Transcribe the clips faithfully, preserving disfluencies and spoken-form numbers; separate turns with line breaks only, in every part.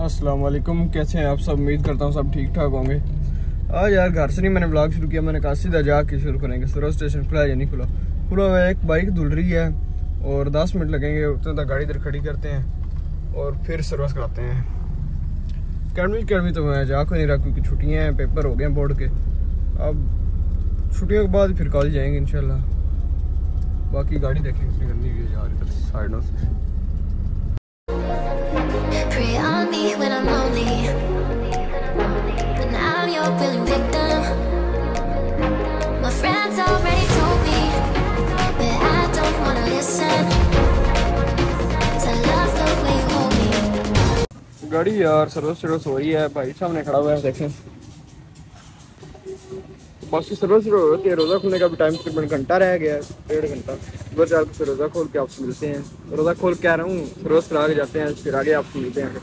अस्सलाम वालेकुम, कैसे हैं आप सब। उम्मीद करता हूँ सब ठीक ठाक होंगे। आज यार घर से नहीं मैंने ब्लॉग शुरू किया, मैंने कहा सीधा जाके शुरू करेंगे। सूरज स्टेशन खुला या नहीं खुला? खुला हुआ है, एक बाइक धुल रही है और दस मिनट लगेंगे, उतना तक गाड़ी इधर खड़ी करते हैं और फिर सर्विस कराते हैं। अकेडमी अकेडमी तो मैं जा को नहीं रहा क्योंकि छुट्टियाँ हैं, पेपर हो गए हैं बोर्ड के। अब छुट्टियों के बाद फिर कॉलेज जाएंगे इंशाल्लाह। बाकी गाड़ी देखें कितनी गंदी हुई है यार इधर साइडों से।
Prey on me when I'm lonely, but now you're willing victim. My friends already told me, but I don't wanna listen, 'cause I love the way you hold me.
गाड़ी यार सर्विस सर्विस हो रही है, भाई सामने खड़ा हुआ है देखें। बाकी सर्विस होती है, रोज़ा खुलने का भी टाइम तकरीबन घंटा रह गया है, डेढ़ घंटा। उधर जाकर फिर रोज़ा खोल के आपसे मिलते हैं। रोज़ा खोल के आ रहा हूँ, सर्विस करा के जाते हैं, फिर आगे आपसे मिलते हैं।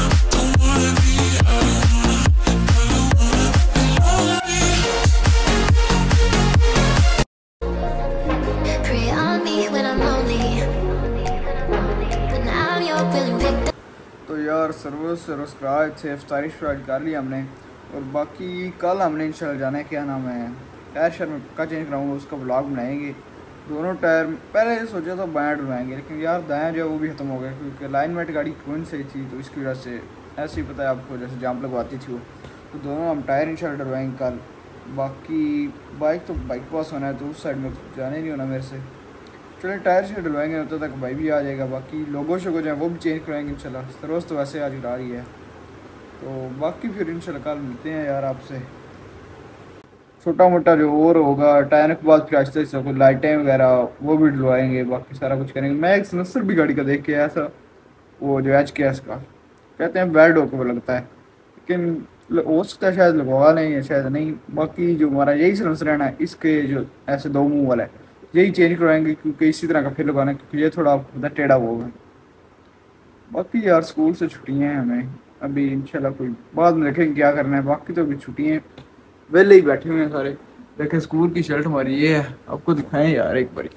Prey on me when I'm lonely, but now you're willing victim.
तो यार सर्विस सर्विस करा थे, इफ्तारी शुरू कर ली हमने। और बाकी कल हमने इंशाल्लाह जाना है, क्या नाम है, टायर शहर में पक्का चेंज कराऊंगा, उसका ब्लॉग बनाएंगे। दोनों टायर पहले सोचा था बायां डलवाएंगे, लेकिन यार दायां जो है वो भी ख़त्म हो गया क्योंकि अलाइनमेंट गाड़ी कौन सही थी, तो इसकी वजह से ऐसे ही पता है आपको, जैसे जाम लगवाती थी वो। तो दोनों हम टायर इंशाल्लाह डलवाएंगे कल। बाकी बाइक तो बाइक के पास होना है, तो उस साइड में जाने नहीं होना मेरे से। चलिए टायर से डलवाएंगे, तब तक भाई भी आ जाएगा। बाकी लोगो शोगो जो है वो भी चेंज कराएंगे इंशाल्लाह। सर्विस तो वैसे आज करा रही है, तो बाकी फिर इंशाल्लाह कल मिलते हैं यार आपसे। छोटा मोटा जो और होगा टायर के बाद फिर आहिस्ता आहिस्ता कुछ लाइटें वगैरह वो भी डलवाएंगे, बाकी सारा कुछ करेंगे। मैं एक सनसर भी गाड़ी का देख के आया था, वो जो एच के एस का कहते हैं बैड होकर लगता है, लेकिन हो सकता है शायद लगवा नहीं है, शायद नहीं। बाकी जो हमारा यही सनसर है ना, इसके जो ऐसे दो मुँह वाला है, यही चेंज करवाएंगे क्योंकि इसी तरह का फिर लगवाना है, क्योंकि ये थोड़ा आपको पता टेढ़ा होगा। बाकी यार स्कूल से छुट्टियाँ हैं हमें, अभी इंशाल्लाह कोई बाद में देखेंगे क्या करना है। बाकी तो अभी छुट्टियाँ वेले ही बैठे हुए हैं सारे। देखें स्कूल की शर्ट हमारी ये है, आपको दिखाएं यार एक बारी।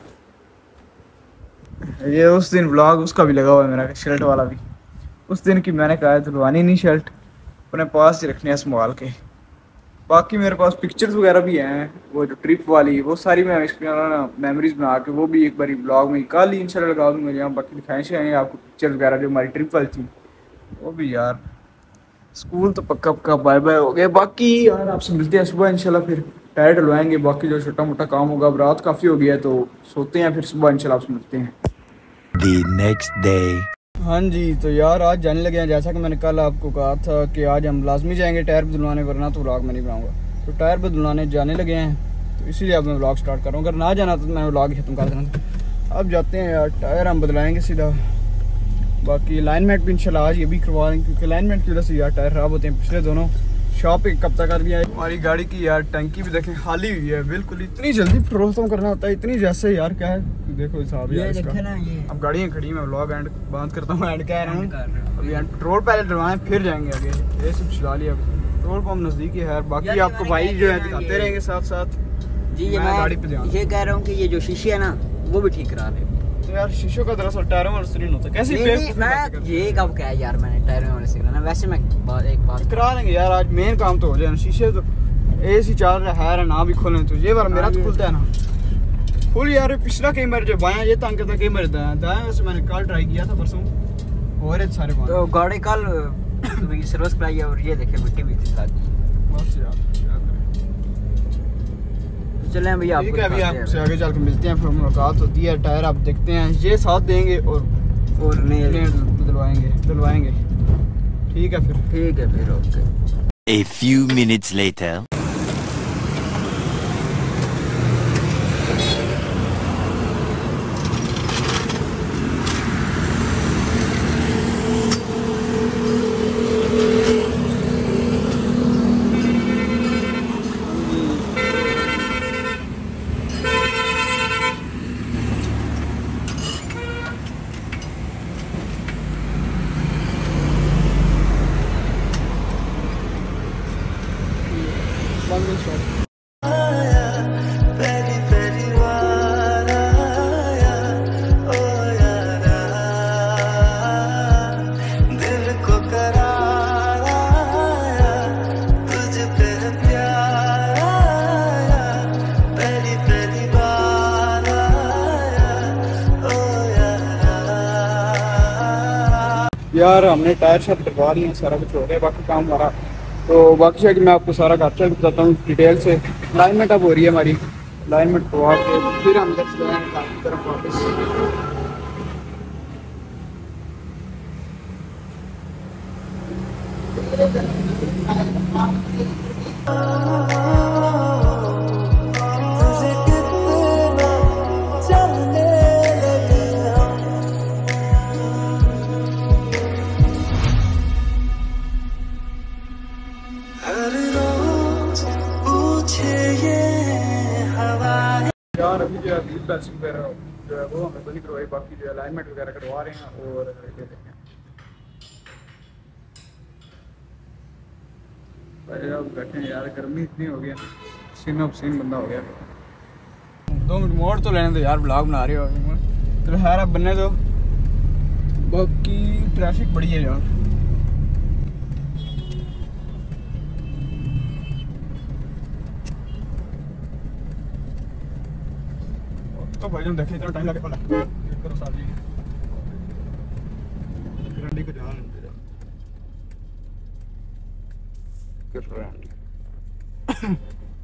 ये उस दिन व्लॉग उसका भी लगा हुआ है मेरा, शर्ट वाला भी। उस दिन की मैंने कहा धुलवानी नहीं शर्ट, अपने पास ही रखनी है संभाल के। बाकी मेरे पास पिक्चर्स वगैरह भी हैं, वो जो ट्रिप वाली वो सारी मैं मेमोरीज बना के वो भी एक बारी ब्लॉग में कल ही इंशाल्लाह लगा दूँगा, जहाँ बाकी दिखाएँ शाएँ आपको पिक्चर्स वगैरह जो हमारी ट्रिप वाली थी वो भी। यार स्कूल तो पक्का पक्का बाय बाय हो गए। बाकी यार आपसे मिलते हैं सुबह इंशाल्लाह, फिर टायर डलवाएंगे। बाकी जो छोटा मोटा काम होगा, अब रात काफ़ी हो गया है तो सोते हैं, फिर सुबह इंशाल्लाह आपसे मिलते हैं।
The next day.
हाँ जी, तो यार आज जाने लगे हैं। जैसा कि मैंने कल आपको कहा था कि आज हम लाजमी जाएंगे टायर बदलवाने, वरना तो व्लॉग में नहीं बनाऊंगा। तो टायर बदलवाने जाने लगे हैं, तो इसीलिए अब मैं व्लॉग स्टार्ट कर रहा हूँ। अगर ना जाना तो मैंने व्लॉग खत्म कर देना था। अब जाते हैं यार, टायर हम बदलाएंगे सीधा। बाकी अलाइनमेंट भी इंशाल्लाह आज ये भी करवा लेंगे, क्योंकि अलाइनमेंट की वजह से यार टायर ख़राब होते हैं। पिछले दोनों शॉप एक कब्जा कर लिया है। हमारी गाड़ी की यार टंकी भी देखें खाली हुई है बिल्कुल। इतनी जल्दी पेट्रोल खत्म करना होता है, इतनी जैसे यार क्या है, देखो हिसाब यार इसका। अब गाड़ियाँ खड़ी हैं, मैं व्लॉग एंड बात करता हूँ, एंड कह रहा हूँ अभी एंड पेट्रोल पहले डलवाएं फिर जाएंगे आगे। ये सब चला लिया, पेट्रोल पम्प नज़दीक ही है। बाकी आपको भाई जो है दिखाते रहेंगे साथ साथ।
जी ये मैं
गाड़ी पे ध्यान
ये कह रहा हूँ कि ये जो शीशे है ना वो भी ठीक करा ले।
तो यार शीशों का दरअसल टायरों में नहीं होता, कैसे
नहीं, नहीं, मैं ये कब कहा यार मैंने टायरों में से कराना। वैसे मैं बात एक बात
करा लेंगे यार, आज मेन काम तो हो जाए। शीशे तो एसी चल रहा है ना भी खोलें, तो ये वाला मेरा तो खुलता है ना फुल यार। पिछला कई बार जो बायां ये तंग करता, कई बार दायां दायां। वैसे मैंने कल ट्राई किया था परसों, और सारे बात
तो गाड़ी कल सर्विस कराई और ये देखे मिट्टी भी थी
बस यार।
चलें भैया
ठीक है, अभी आपसे आगे चल के मिलते हैं, फिर मुलाकात होती है। टायर आप देखते हैं, ये साथ देंगे और
और नहीं
दिलवाएंगे दिलवाएंगे ठीक है फिर
ठीक है फिर okay.
A few minutes later.
यार हमने टायर शायर करवा लिए हैं, सारा कुछ हो गया, बाकी काम हमारा तो बाकी है कि मैं आपको सारा घर चल बताता हूँ डिटेल से। अलाइनमेंट अब हो रही है हमारी, अलाइनमेंट करवा के फिर हम घर से जाएंगे काम की तरफ वापस। यार अभी जो है व्हील बैलेंसिंग वगैरह जो है वो हमें बनी करवाई, बाकी जो अलाइनमेंट वगैरह करवा रहे हैं और ये देखें अब बैठे हैं यार, गर्मी इतनी हो गई, पसीना पसीन बंदा हो गया। दो मिनट मोड़ तो लेने दो यार, ब्लॉग बना रहे हो तो खैर अब बनने दो, बाकी ट्रैफिक बड़ी है यार। तो भाई हम देखें इतना टाइम लगे पड़ा करो साली गंडी को ध्यान दे कर रहा है।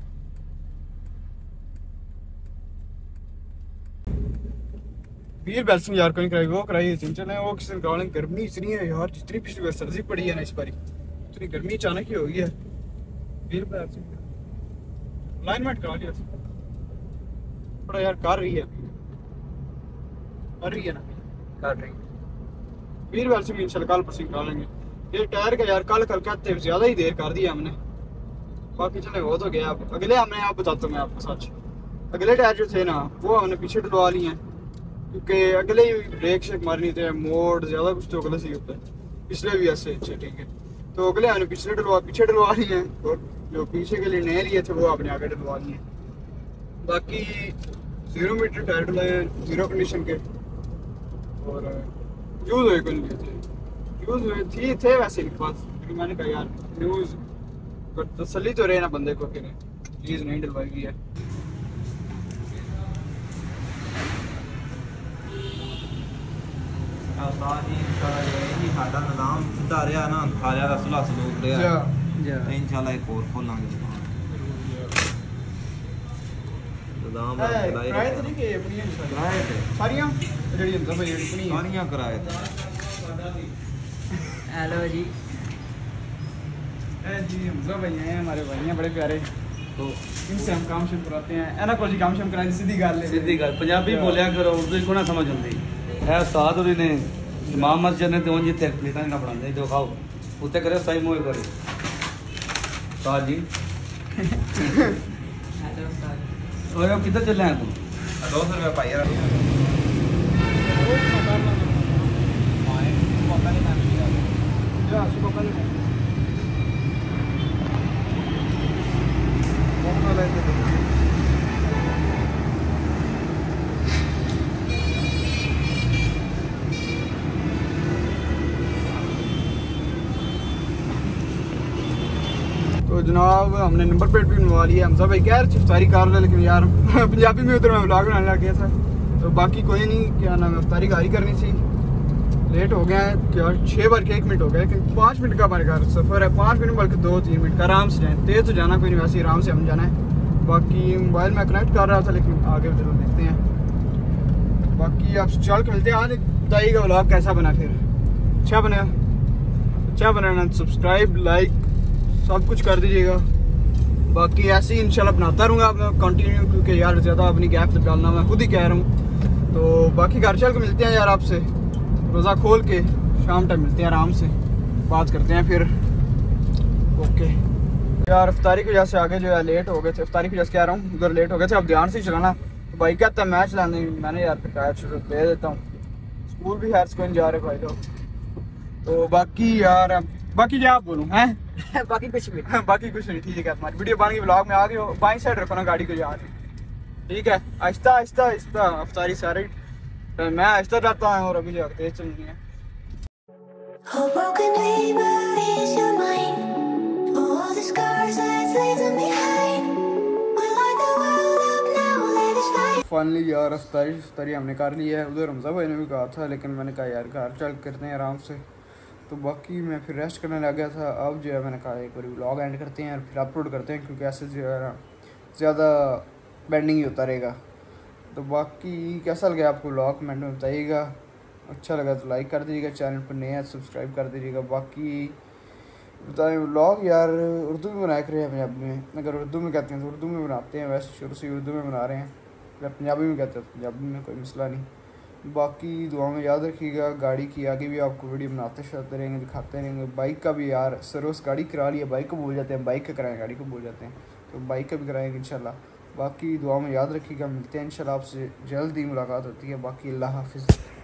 व्हील बैलेंसिंग यार कोई कराई, वो कराई चंचल है, वो किसी दिन करवा लेंगे। गर्मी इतनी है यार, जितनी पिछली बार सर्दी पड़ी है ना इस बारी इतनी गर्मी अचानक ही हो गई है। व्हील बैलेंसिंग अलाइनमेंट करा लिया थोड़ा यार, कर रही है कर रही है ना कर रही है। व्हील बैलेंसिंग इंशाल्लाह कल परसों करा लेंगे। ये टायर का यार कल कल कहते हैं ज्यादा ही देर कर दिया हमने, बाकी चले हो तो गया। अब अगले हमने आप बताता हूँ मैं आपको सच, अगले टायर जो थे ना वो हमने पीछे डलवा लिए हैं, क्योंकि अगले ही ब्रेक शेक मारनी थे, मोड़ ज्यादा कुछ तो अगले से ही होता है, पिछले भी ऐसे अच्छे ठीक है। तो अगले हमने पिछले डलवा पीछे डलवा लिए हैं, और जो पीछे के लिए नए लिए थे वो आपने आगे डलवा लिए हैं। बाकी जीरो मीटर टायर डलाए हैं जीरो कंडीशन के, और यूज हुए कल लिए थे, यूज हुए थी थे वैसे इनके पास, लेकिन मैंने कहा यार न्यूज़ तसल्ली तो रहे ना बंदे को कि चीज़ नहीं डलवाई गई है।
साडा निज़ाम सिद्धा रहा ना, सारे का सुलह सलूक रहा, इंशाल्लाह एक और खोलांगे निज़ाम
किराए तो नहीं कि अपनी
किराए थे
सारियां जेडी अंदर भाई अपनी
सारियां किराए थे।
हेलो जी
ए जी हमजा भाई हैं हमारे भाई हैं बड़े प्यारे, तो इनसे हम काम शुरू कराते हैं। एना को जी काम शुरू कराए सीधी गल है,
सीधी गल पंजाबी बोलिया करो, उर्दू को ना समझ आती है। उस्ताद होरी ने इमाम मस्जिद ने तो जिथे प्लेटा ना पढ़ाते जो खाओ उत्ते करे सही मोह करे उस्ताद जी। और अब किधर चले हैं तुम? दो सौ रुपये पाई यार।
तो जनाब हमने नंबर प्लेट भी बनवा लिया। हमजा भाई कह रहे इफ्तारी कर रहे, लेकिन यार पंजाबी में उधर मैं व्लॉग बनाने लग गया था, तो बाकी कोई नहीं, क्या नाम है इफ्तारी गारी करनी थी, लेट हो गया है क्या छः बार के एक मिनट हो गया, लेकिन पाँच मिनट का हमारे घर सफ़र है, पाँच मिनट बल्कि दो तीन मिनट का, आराम से जाए, तेज़ तो जाना कोई नहीं, वैसे आराम से हम जाना है। बाकी मोबाइल में कनेक्ट कर रहा था, लेकिन आगे जरूर देखते हैं। बाकी आप चल के मिलते हैं, आज बताइएगा व्लॉग कैसा बना, फिर अच्छा बना अच्छा बनाना, सब्सक्राइब लाइक सब कुछ कर दीजिएगा। बाकी ऐसे ही इंशाल्लाह बनाता रहूँगा कंटिन्यू, क्योंकि यार ज़्यादा अपनी गैप से डालना मैं खुद ही कह रहा हूँ। तो बाकी घर चल के मिलते हैं यार, आपसे रोज़ा खोल के शाम टाइम मिलते हैं, आराम से बात करते हैं फिर। ओके यार इफ्तारी की वजह से आगे जो है लेट हो गए थे, इफ्तारी की वजह से कह रहा हूँ उधर लेट हो गए थे, अब ध्यान से चलाना। तो भाई कहता है मैं चलाने, मैंने यार फिर टायर शुरू दे देता हूँ, स्कूल भी हैर कोई जा रहे भाई लोग। तो बाकी यार बाकी क्या आप बोलूँ हैं
बाकी कुछ भी
बाकी कुछ नहीं, ठीक है। तुम्हारी वीडियो बन गई, ब्लॉग में आ गई हो, बाई साइड रखो ना गाड़ी को यार, ठीक है। आहिस्ता आहिस्ता आहिस्ता अफ्तारी सारी मैं आहिस्ता जाता हूँ, और अभी जो तेज चलनी है।
A broken dreamer is your mind. All the scars that's leaving behind. We light the world up now, let us fight.
Finally यार अफ्तारी अफ्तारी हमने कर ली है। उधर हमजा भाई ने भी कहा था, लेकिन मैंने कहा यार घर चल करते हैं आराम से, तो बाकी मैं फिर रेस्ट करने लग गया था। अब जो है मैंने कहा एक बार व्लॉग एंड करते हैं और फिर अपलोड करते हैं, क्योंकि ऐसे जो है ना ज़्यादा बेंडिंग ही होता रहेगा। तो बाकी कैसा लगा आपको व्लॉग कमेंट में बताइएगा। अच्छा लगा तो लाइक कर दीजिएगा, चैनल पर नए हैं सब्सक्राइब कर दीजिएगा। बाकी बताएं व्लॉग यार उर्दू में बनाया करें पंजाबी में, अगर उर्दू में कहते हैं तो उर्दू में बनाते हैं, वैसे शुरू से उर्दू में बना रहे हैं। अगर पंजाबी में कहते हैं तो पंजाबी में, कोई मसला नहीं। बाकी दुआ में याद रखिएगा, गाड़ी की आगे भी आपको वीडियो बनाते चलते रहेंगे, दिखाते रहेंगे। बाइक का भी यार सर्विस गाड़ी करा लिया, बाइक को भूल जाते हैं, बाइक का कराएं गाड़ी को भूल जाते हैं, तो बाइक का भी कराएंगे इंशाल्लाह। बाकी दुआ में याद रखिएगा, मिलते हैं इंशाल्लाह, आपसे जल्द ही मुलाकात होती है। बाकी अल्लाह हाफिज़।